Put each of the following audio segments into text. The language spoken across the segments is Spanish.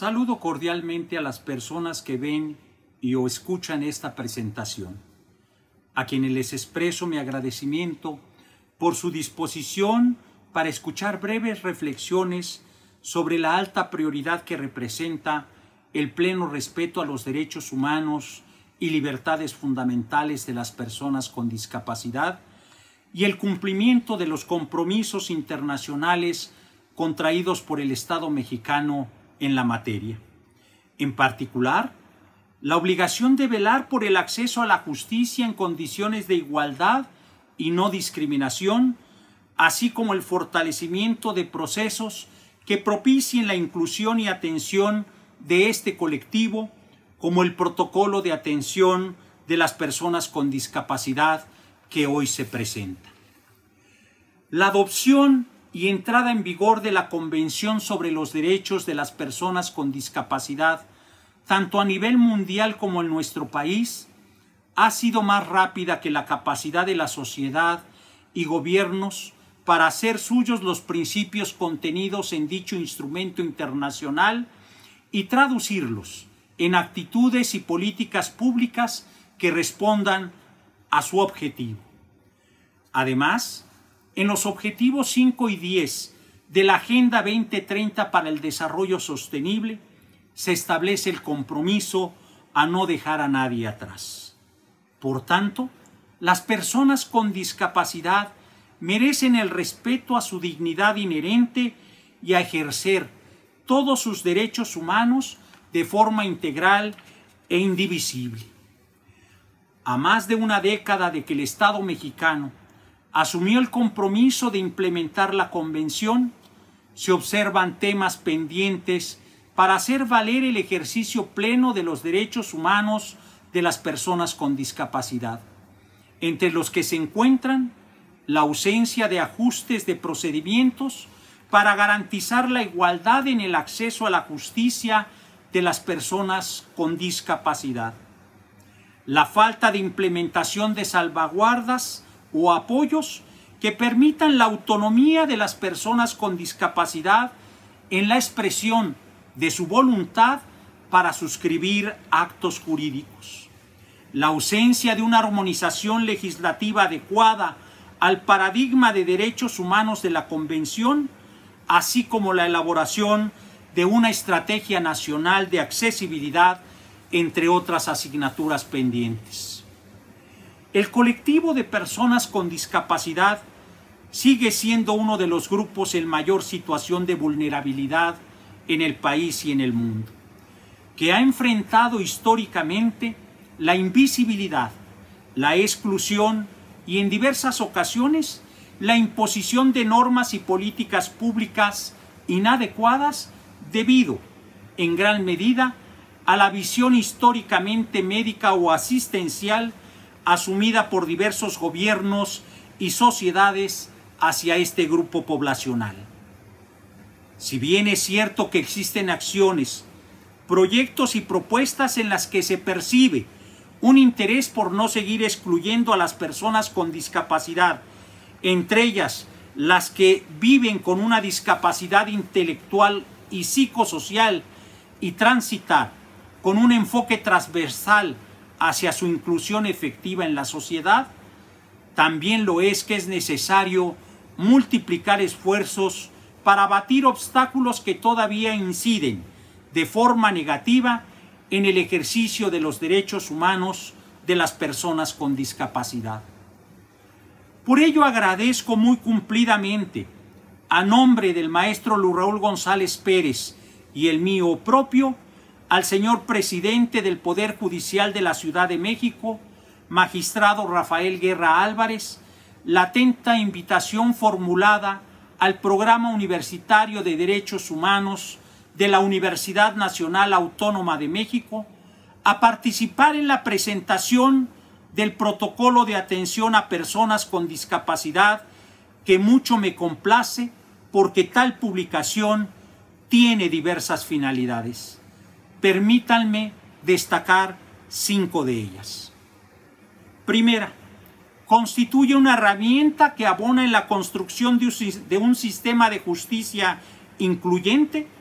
Saludo cordialmente a las personas que ven y o escuchan esta presentación, a quienes les expreso mi agradecimiento por su disposición para escuchar breves reflexiones sobre la alta prioridad que representa el pleno respeto a los derechos humanos y libertades fundamentales de las personas con discapacidad y el cumplimiento de los compromisos internacionales contraídos por el Estado mexicano en la materia. En particular, la obligación de velar por el acceso a la justicia en condiciones de igualdad y no discriminación, así como el fortalecimiento de procesos que propicien la inclusión y atención de este colectivo, como el protocolo de atención de las personas con discapacidad que hoy se presenta. La adopción y entrada en vigor de la Convención sobre los Derechos de las Personas con Discapacidad, tanto a nivel mundial como en nuestro país, ha sido más rápida que la capacidad de la sociedad y gobiernos para hacer suyos los principios contenidos en dicho instrumento internacional y traducirlos en actitudes y políticas públicas que respondan a su objetivo. Además, en los objetivos 5 y 10 de la Agenda 2030 para el Desarrollo Sostenible se establece el compromiso a no dejar a nadie atrás. Por tanto, las personas con discapacidad merecen el respeto a su dignidad inherente y a ejercer todos sus derechos humanos de forma integral e indivisible. A más de una década de que el Estado mexicano asumió el compromiso de implementar la Convención, se observan temas pendientes para hacer valer el ejercicio pleno de los derechos humanos de las personas con discapacidad, entre los que se encuentran la ausencia de ajustes de procedimientos para garantizar la igualdad en el acceso a la justicia de las personas con discapacidad, la falta de implementación de salvaguardas o apoyos que permitan la autonomía de las personas con discapacidad en la expresión de su voluntad para suscribir actos jurídicos, la ausencia de una armonización legislativa adecuada al paradigma de derechos humanos de la Convención, así como la elaboración de una estrategia nacional de accesibilidad, entre otras asignaturas pendientes. El colectivo de personas con discapacidad sigue siendo uno de los grupos en mayor situación de vulnerabilidad en el país y en el mundo, que ha enfrentado históricamente la invisibilidad, la exclusión y en diversas ocasiones la imposición de normas y políticas públicas inadecuadas debido, en gran medida, a la visión históricamente médica o asistencial asumida por diversos gobiernos y sociedades hacia este grupo poblacional. Si bien es cierto que existen acciones, proyectos y propuestas en las que se percibe un interés por no seguir excluyendo a las personas con discapacidad, entre ellas las que viven con una discapacidad intelectual y psicosocial, y transitar con un enfoque transversal hacia su inclusión efectiva en la sociedad, también lo es que es necesario multiplicar esfuerzos para abatir obstáculos que todavía inciden de forma negativa en el ejercicio de los derechos humanos de las personas con discapacidad. Por ello agradezco muy cumplidamente, a nombre del maestro Luis Raúl González Pérez y el mío propio, al señor presidente del Poder Judicial de la Ciudad de México, magistrado Rafael Guerra Álvarez, la atenta invitación formulada al Programa Universitario de Derechos Humanos de la Universidad Nacional Autónoma de México a participar en la presentación del protocolo de atención a personas con discapacidad, que mucho me complace porque tal publicación tiene diversas finalidades. Permítanme destacar 5 de ellas. Primera, constituye una herramienta que abona en la construcción de un sistema de justicia incluyente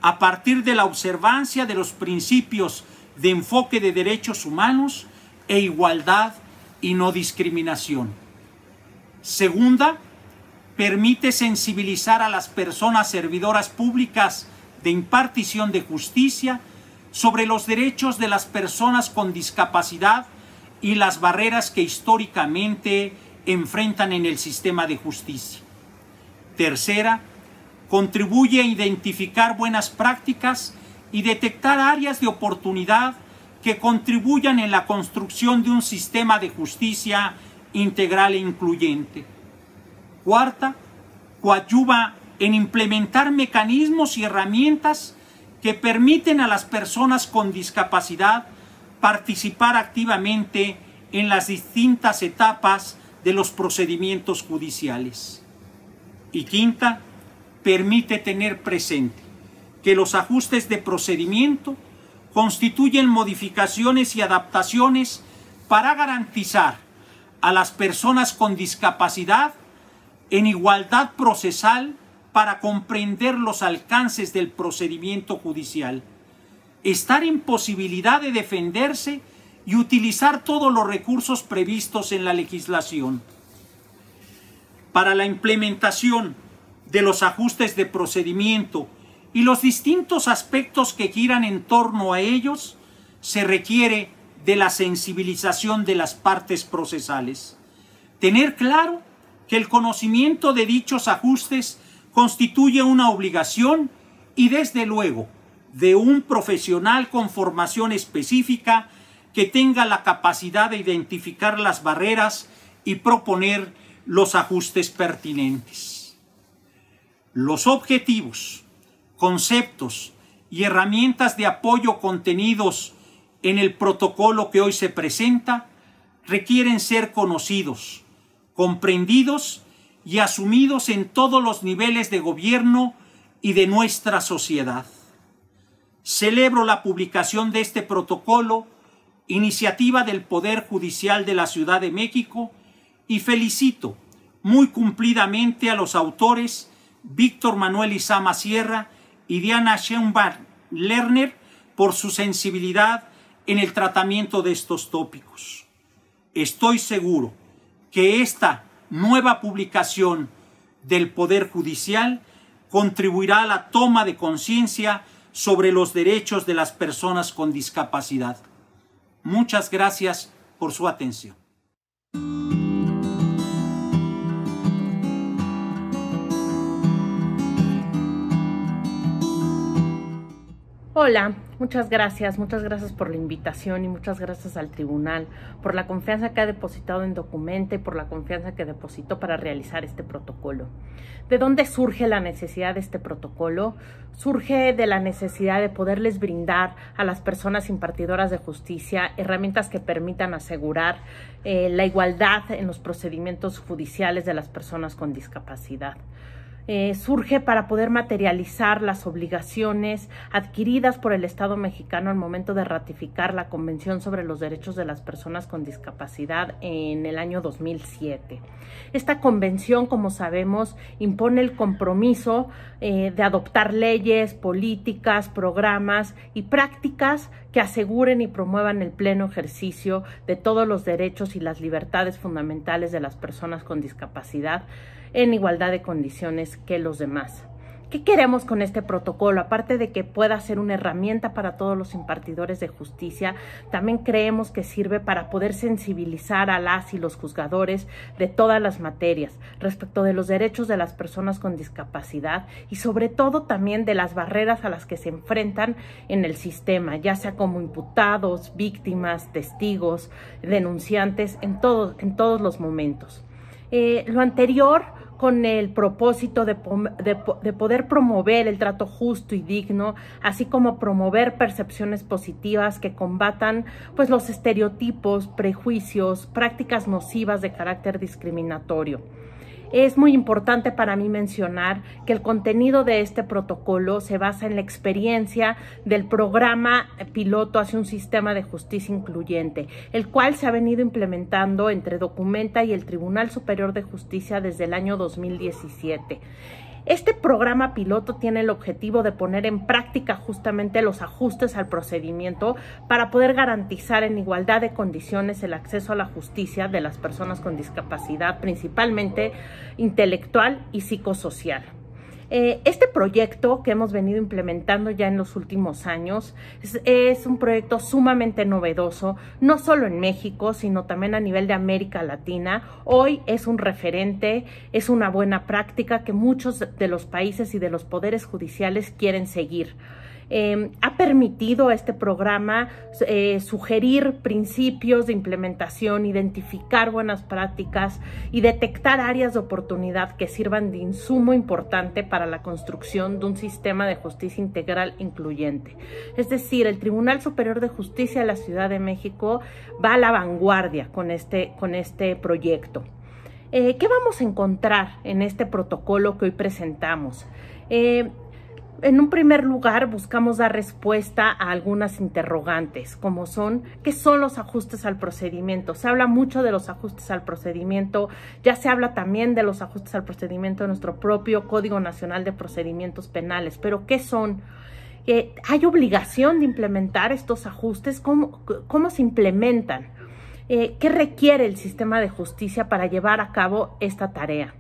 a partir de la observancia de los principios de enfoque de derechos humanos e igualdad y no discriminación. Segunda, permite sensibilizar a las personas servidoras públicas de impartición de justicia sobre los derechos de las personas con discapacidad y las barreras que históricamente enfrentan en el sistema de justicia. Tercera, contribuye a identificar buenas prácticas y detectar áreas de oportunidad que contribuyan en la construcción de un sistema de justicia integral e incluyente. Cuarta, coadyuva en implementar mecanismos y herramientas que permiten a las personas con discapacidad participar activamente en las distintas etapas de los procedimientos judiciales. Y quinta, permite tener presente que los ajustes de procedimiento constituyen modificaciones y adaptaciones para garantizar a las personas con discapacidad en igualdad procesal para comprender los alcances del procedimiento judicial, estar en posibilidad de defenderse y utilizar todos los recursos previstos en la legislación. Para la implementación de los ajustes de procedimiento y los distintos aspectos que giran en torno a ellos, se requiere de la sensibilización de las partes procesales. Tener claro que el conocimiento de dichos ajustes constituye una obligación y, desde luego, de un profesional con formación específica que tenga la capacidad de identificar las barreras y proponer los ajustes pertinentes. Los objetivos, conceptos y herramientas de apoyo contenidos en el protocolo que hoy se presenta requieren ser conocidos, comprendidos y asumidos en todos los niveles de gobierno y de nuestra sociedad. Celebro la publicación de este protocolo, iniciativa del Poder Judicial de la Ciudad de México, y felicito muy cumplidamente a los autores Víctor Manuel Izama Sierra y Diana Schoenbach Lerner por su sensibilidad en el tratamiento de estos tópicos. Estoy seguro que esta nueva publicación del Poder Judicial contribuirá a la toma de conciencia sobre los derechos de las personas con discapacidad. Muchas gracias por su atención. Hola, muchas gracias por la invitación y muchas gracias al tribunal por la confianza que ha depositado en Documenta y por la confianza que depositó para realizar este protocolo. ¿De dónde surge la necesidad de este protocolo? Surge de la necesidad de poderles brindar a las personas impartidoras de justicia herramientas que permitan asegurar la igualdad en los procedimientos judiciales de las personas con discapacidad. Surge para poder materializar las obligaciones adquiridas por el Estado mexicano al momento de ratificar la Convención sobre los Derechos de las Personas con Discapacidad en el año 2007. Esta convención, como sabemos, impone el compromiso de adoptar leyes, políticas, programas y prácticas que aseguren y promuevan el pleno ejercicio de todos los derechos y las libertades fundamentales de las personas con discapacidad en igualdad de condiciones que los demás. ¿Qué queremos con este protocolo? Aparte de que pueda ser una herramienta para todos los impartidores de justicia, también creemos que sirve para poder sensibilizar a las y los juzgadores de todas las materias respecto de los derechos de las personas con discapacidad y sobre todo también de las barreras a las que se enfrentan en el sistema, ya sea como imputados, víctimas, testigos, denunciantes, en todos los momentos. Lo anterior con el propósito de poder promover el trato justo y digno, así como promover percepciones positivas que combatan pues, los estereotipos, prejuicios, prácticas nocivas de carácter discriminatorio. Es muy importante para mí mencionar que el contenido de este protocolo se basa en la experiencia del programa piloto hacia un sistema de justicia incluyente, el cual se ha venido implementando entre Documenta y el Tribunal Superior de Justicia desde el año 2017. Este programa piloto tiene el objetivo de poner en práctica justamente los ajustes al procedimiento para poder garantizar en igualdad de condiciones el acceso a la justicia de las personas con discapacidad, principalmente intelectual y psicosocial. Este proyecto que hemos venido implementando ya en los últimos años es un proyecto sumamente novedoso, no solo en México, sino también a nivel de América Latina. Hoy es un referente, es una buena práctica que muchos de los países y de los poderes judiciales quieren seguir. Ha permitido este programa sugerir principios de implementación, identificar buenas prácticas y detectar áreas de oportunidad que sirvan de insumo importante para la construcción de un sistema de justicia integral incluyente. Es decir, el Tribunal Superior de Justicia de la Ciudad de México va a la vanguardia con este proyecto. ¿Qué vamos a encontrar en este protocolo que hoy presentamos? En un primer lugar, buscamos dar respuesta a algunas interrogantes, como son, ¿qué son los ajustes al procedimiento? Se habla mucho de los ajustes al procedimiento, ya se habla también de los ajustes al procedimiento de nuestro propio Código Nacional de Procedimientos Penales, pero ¿qué son? ¿Hay obligación de implementar estos ajustes? ¿Cómo se implementan? ¿Qué requiere el sistema de justicia para llevar a cabo esta tarea?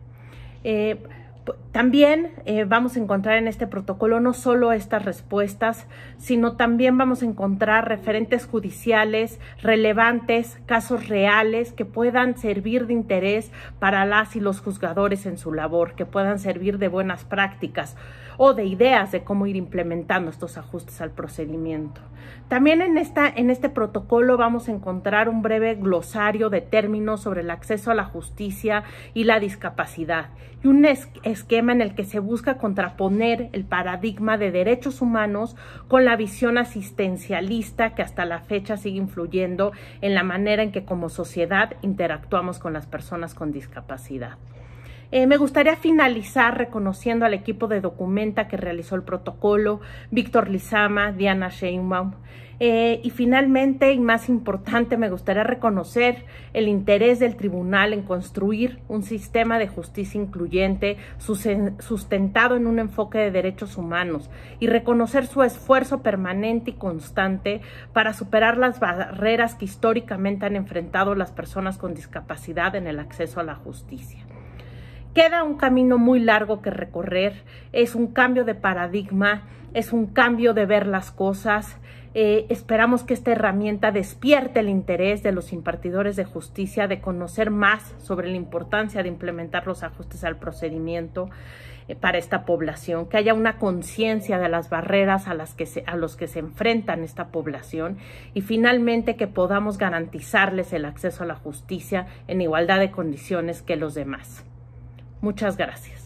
También vamos a encontrar en este protocolo no solo estas respuestas, sino también vamos a encontrar referentes judiciales relevantes, casos reales que puedan servir de interés para las y los juzgadores en su labor, que puedan servir de buenas prácticas o de ideas de cómo ir implementando estos ajustes al procedimiento. También en este protocolo vamos a encontrar un breve glosario de términos sobre el acceso a la justicia y la discapacidad, y un esquema en el que se busca contraponer el paradigma de derechos humanos con la visión asistencialista que hasta la fecha sigue influyendo en la manera en que como sociedad interactuamos con las personas con discapacidad. Me gustaría finalizar reconociendo al equipo de Documenta que realizó el protocolo, Víctor Lizama, Diana Sheinbaum, y finalmente, y más importante, me gustaría reconocer el interés del tribunal en construir un sistema de justicia incluyente sustentado en un enfoque de derechos humanos y reconocer su esfuerzo permanente y constante para superar las barreras que históricamente han enfrentado las personas con discapacidad en el acceso a la justicia. Queda un camino muy largo que recorrer, es un cambio de paradigma, es un cambio de ver las cosas. Esperamos que esta herramienta despierte el interés de los impartidores de justicia de conocer más sobre la importancia de implementar los ajustes al procedimiento para esta población, que haya una conciencia de las barreras a los que se enfrentan esta población y finalmente que podamos garantizarles el acceso a la justicia en igualdad de condiciones que los demás. Muchas gracias.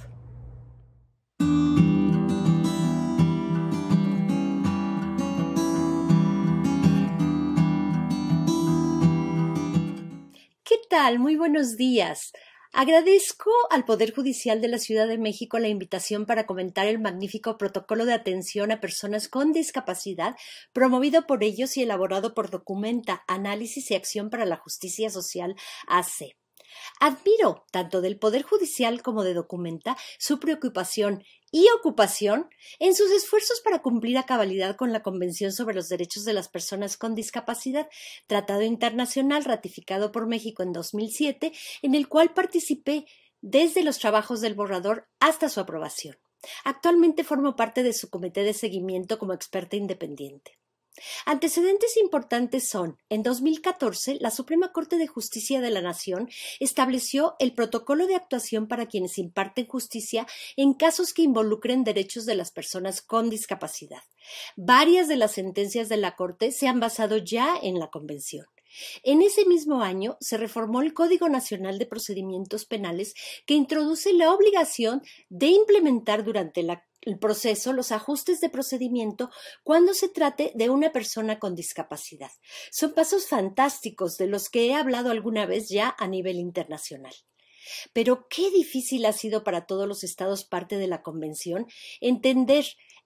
¿Qué tal? Muy buenos días. Agradezco al Poder Judicial de la Ciudad de México la invitación para comentar el magnífico protocolo de atención a personas con discapacidad promovido por ellos y elaborado por Documenta, Análisis y Acción para la Justicia Social AC. Admiro, tanto del Poder Judicial como de Documenta, su preocupación y ocupación en sus esfuerzos para cumplir a cabalidad con la Convención sobre los Derechos de las Personas con Discapacidad, tratado internacional ratificado por México en 2007, en el cual participé desde los trabajos del borrador hasta su aprobación. Actualmente formo parte de su comité de seguimiento como experta independiente. Antecedentes importantes son, en 2014, la Suprema Corte de Justicia de la Nación estableció el protocolo de actuación para quienes imparten justicia en casos que involucren derechos de las personas con discapacidad. Varias de las sentencias de la Corte se han basado ya en la Convención. En ese mismo año se reformó el Código Nacional de Procedimientos Penales que introduce la obligación de implementar durante el proceso los ajustes de procedimiento cuando se trate de una persona con discapacidad. Son pasos fantásticos de los que he hablado alguna vez ya a nivel internacional. Pero qué difícil ha sido para todos los estados parte de la Convención entender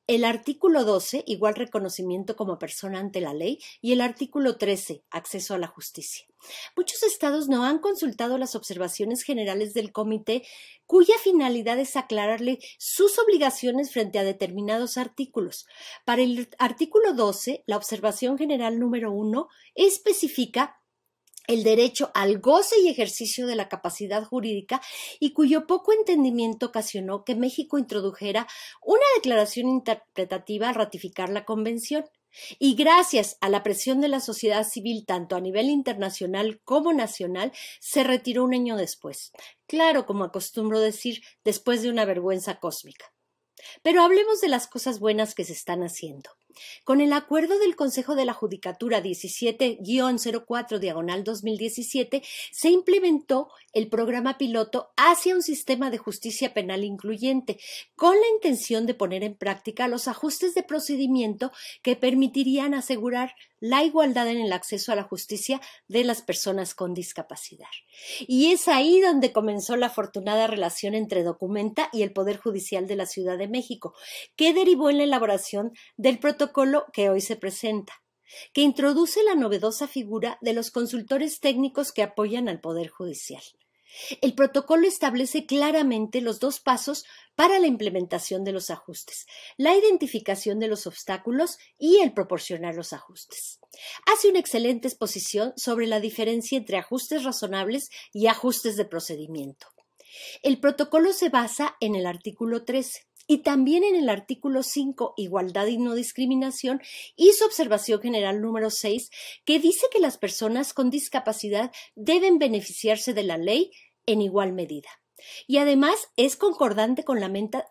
el artículo 12, igual reconocimiento como persona ante la ley, y el artículo 13, acceso a la justicia. Muchos estados no han consultado las observaciones generales del comité, cuya finalidad es aclararle sus obligaciones frente a determinados artículos. Para el artículo 12, la observación general número 1 especifica el derecho al goce y ejercicio de la capacidad jurídica y cuyo poco entendimiento ocasionó que México introdujera una declaración interpretativa al ratificar la convención. Y gracias a la presión de la sociedad civil, tanto a nivel internacional como nacional, se retiró un año después. Claro, como acostumbro decir, después de una vergüenza cósmica. Pero hablemos de las cosas buenas que se están haciendo. Con el acuerdo del Consejo de la Judicatura 17-04/2017 se implementó el programa piloto hacia un sistema de justicia penal incluyente, con la intención de poner en práctica los ajustes de procedimiento que permitirían asegurar la igualdad en el acceso a la justicia de las personas con discapacidad. Y es ahí donde comenzó la afortunada relación entre Documenta y el Poder Judicial de la Ciudad de México, que derivó en la elaboración del protocolo que hoy se presenta, que introduce la novedosa figura de los consultores técnicos que apoyan al Poder Judicial. El protocolo establece claramente los dos pasos para la implementación de los ajustes, la identificación de los obstáculos y el proporcionar los ajustes. Hace una excelente exposición sobre la diferencia entre ajustes razonables y ajustes de procedimiento. El protocolo se basa en el artículo 13 y también en el artículo 5, igualdad y no discriminación, y su observación general número 6, que dice que las personas con discapacidad deben beneficiarse de la ley en igual medida. Y además es concordante con la meta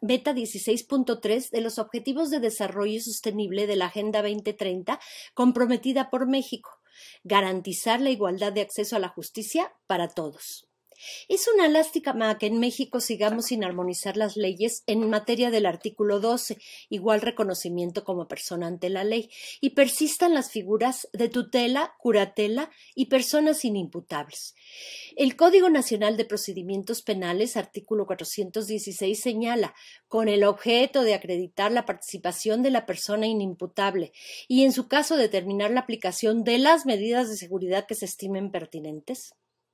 16.3 de los Objetivos de Desarrollo Sostenible de la Agenda 2030 comprometida por México, garantizar la igualdad de acceso a la justicia para todos. Es una lástima que en México sigamos sin armonizar las leyes en materia del artículo 12, igual reconocimiento como persona ante la ley, y persistan las figuras de tutela, curatela y personas inimputables. El Código Nacional de Procedimientos Penales, artículo 416, señala, con el objeto de acreditar la participación de la persona inimputable y, en su caso, determinar la aplicación de las medidas de seguridad que se estimen pertinentes.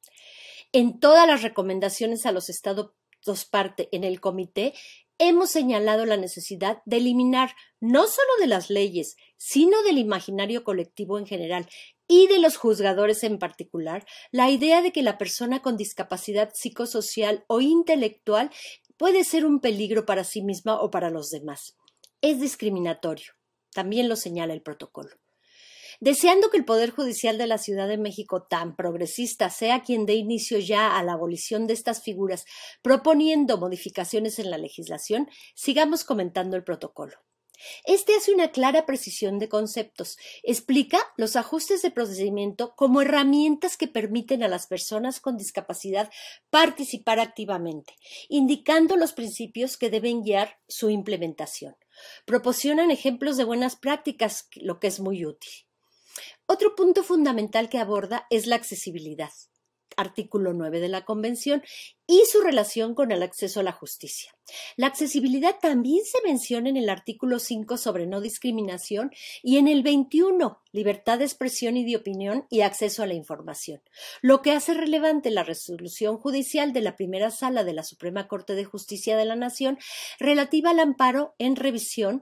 En todas las recomendaciones a los estados parte en el comité, hemos señalado la necesidad de eliminar no solo de las leyes, sino del imaginario colectivo en general y de los juzgadores en particular, la idea de que la persona con discapacidad psicosocial o intelectual puede ser un peligro para sí misma o para los demás. Es discriminatorio. También lo señala el protocolo. Deseando que el Poder Judicial de la Ciudad de México, tan progresista, sea quien dé inicio ya a la abolición de estas figuras, proponiendo modificaciones en la legislación, sigamos comentando el protocolo. Este hace una clara precisión de conceptos, explica los ajustes de procedimiento como herramientas que permiten a las personas con discapacidad participar activamente, indicando los principios que deben guiar su implementación. Proporcionan ejemplos de buenas prácticas, lo que es muy útil. Otro punto fundamental que aborda es la accesibilidad, artículo 9 de la Convención, y su relación con el acceso a la justicia. La accesibilidad también se menciona en el artículo 5 sobre no discriminación y en el 21, libertad de expresión y de opinión y acceso a la información, lo que hace relevante la resolución judicial de la primera sala de la Suprema Corte de Justicia de la Nación relativa al amparo en revisión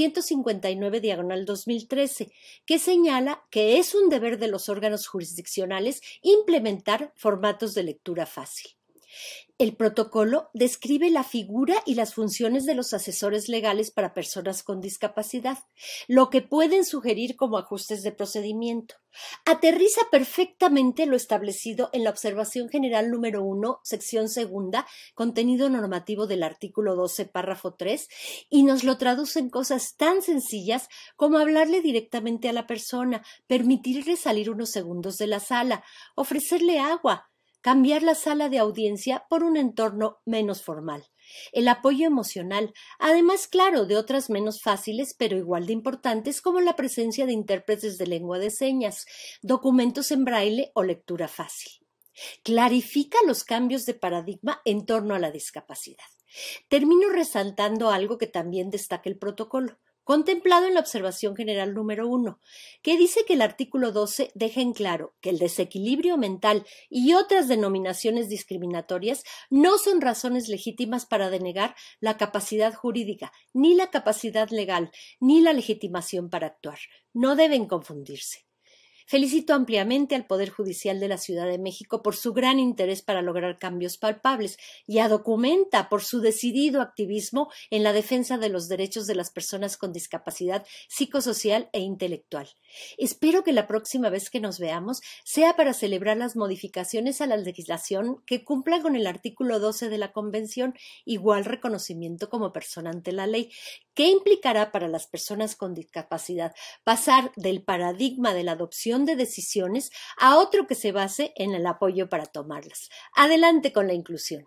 159/2013, que señala que es un deber de los órganos jurisdiccionales implementar formatos de lectura fácil. El protocolo describe la figura y las funciones de los asesores legales para personas con discapacidad, lo que pueden sugerir como ajustes de procedimiento. Aterriza perfectamente lo establecido en la observación general número 1, sección segunda, contenido normativo del artículo 12, párrafo 3, y nos lo traduce en cosas tan sencillas como hablarle directamente a la persona, permitirle salir unos segundos de la sala, ofrecerle agua, cambiar la sala de audiencia por un entorno menos formal. El apoyo emocional, además, claro, de otras menos fáciles, pero igual de importantes, como la presencia de intérpretes de lengua de señas, documentos en braille o lectura fácil. Clarifica los cambios de paradigma en torno a la discapacidad. Termino resaltando algo que también destaca el protocolo. contemplado en la observación general número 1, que dice que el artículo 12 deja en claro que el desequilibrio mental y otras denominaciones discriminatorias no son razones legítimas para denegar la capacidad jurídica, ni la capacidad legal, ni la legitimación para actuar. No deben confundirse. Felicito ampliamente al Poder Judicial de la Ciudad de México por su gran interés para lograr cambios palpables y a Documenta por su decidido activismo en la defensa de los derechos de las personas con discapacidad psicosocial e intelectual. Espero que la próxima vez que nos veamos sea para celebrar las modificaciones a la legislación que cumplan con el artículo 12 de la Convención, igual reconocimiento como persona ante la ley, que implicará para las personas con discapacidad pasar del paradigma de la adopción de decisiones a otro que se base en el apoyo para tomarlas. Adelante con la inclusión.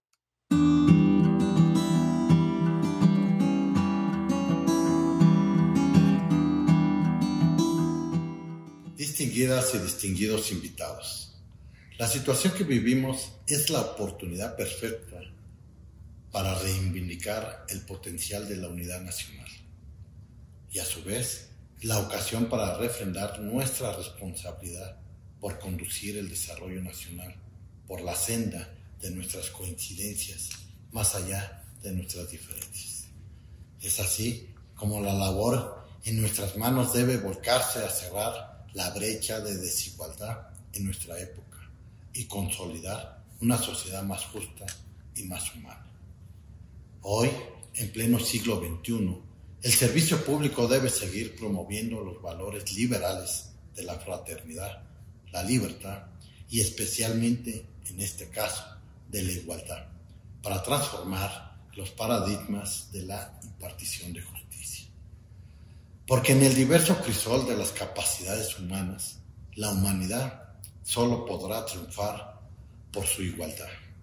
Distinguidas y distinguidos invitados, la situación que vivimos es la oportunidad perfecta para reivindicar el potencial de la unidad nacional y a su vez la ocasión para refrendar nuestra responsabilidad por conducir el desarrollo nacional por la senda de nuestras coincidencias, más allá de nuestras diferencias. Es así como la labor en nuestras manos debe volcarse a cerrar la brecha de desigualdad en nuestra época y consolidar una sociedad más justa y más humana. Hoy, en pleno siglo XXI, el servicio público debe seguir promoviendo los valores liberales de la fraternidad, la libertad y especialmente, en este caso, de la igualdad, para transformar los paradigmas de la impartición de justicia. Porque en el diverso crisol de las capacidades humanas, la humanidad solo podrá triunfar por su igualdad.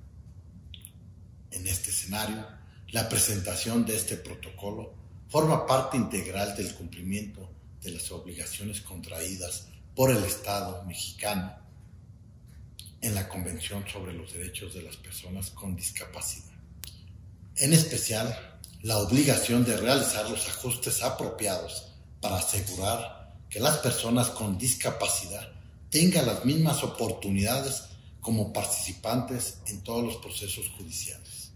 En este escenario, la presentación de este protocolo forma parte integral del cumplimiento de las obligaciones contraídas por el Estado mexicano en la Convención sobre los Derechos de las Personas con Discapacidad. En especial, la obligación de realizar los ajustes apropiados para asegurar que las personas con discapacidad tengan las mismas oportunidades como participantes en todos los procesos judiciales.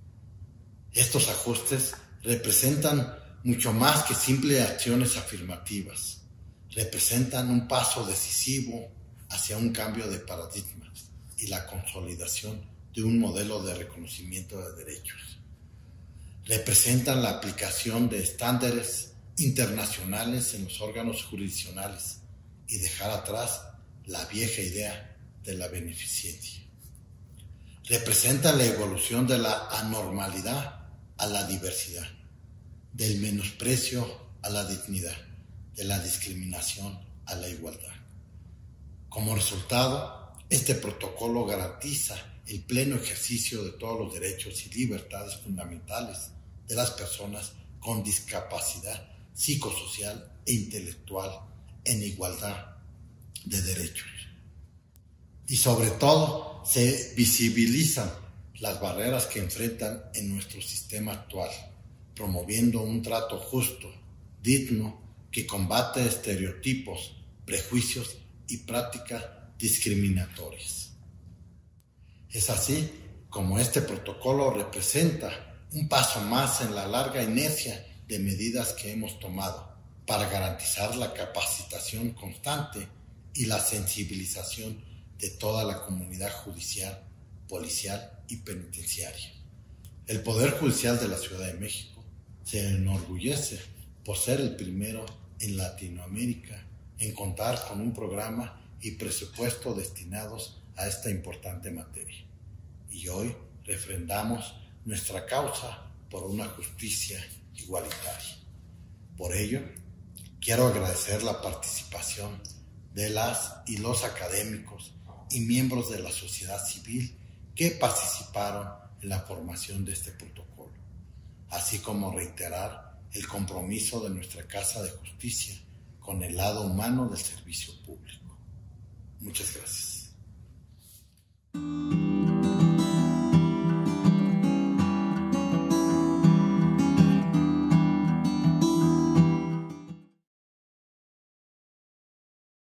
Estos ajustes representan mucho más que simples acciones afirmativas. Representan un paso decisivo hacia un cambio de paradigmas y la consolidación de un modelo de reconocimiento de derechos. Representan la aplicación de estándares internacionales en los órganos jurisdiccionales y dejar atrás la vieja idea de la beneficencia. Representan la evolución de la anormalidad a la diversidad, del menosprecio a la dignidad, de la discriminación a la igualdad. Como resultado, este protocolo garantiza el pleno ejercicio de todos los derechos y libertades fundamentales de las personas con discapacidad psicosocial e intelectual en igualdad de derechos. Y sobre todo, se visibilizan las barreras que enfrentan en nuestro sistema actual, promoviendo un trato justo, digno, que combate estereotipos, prejuicios y prácticas discriminatorias. Es así como este protocolo representa un paso más en la larga inercia de medidas que hemos tomado para garantizar la capacitación constante y la sensibilización de toda la comunidad judicial, policial y penitenciaria. El Poder Judicial de la Ciudad de México se enorgullece por ser el primero en Latinoamérica en contar con un programa y presupuesto destinados a esta importante materia. Y hoy refrendamos nuestra causa por una justicia igualitaria. Por ello, quiero agradecer la participación de las y los académicos y miembros de la sociedad civil que participaron en la formación de este protocolo, así como reiterar el compromiso de nuestra Casa de Justicia con el lado humano del servicio público. Muchas gracias.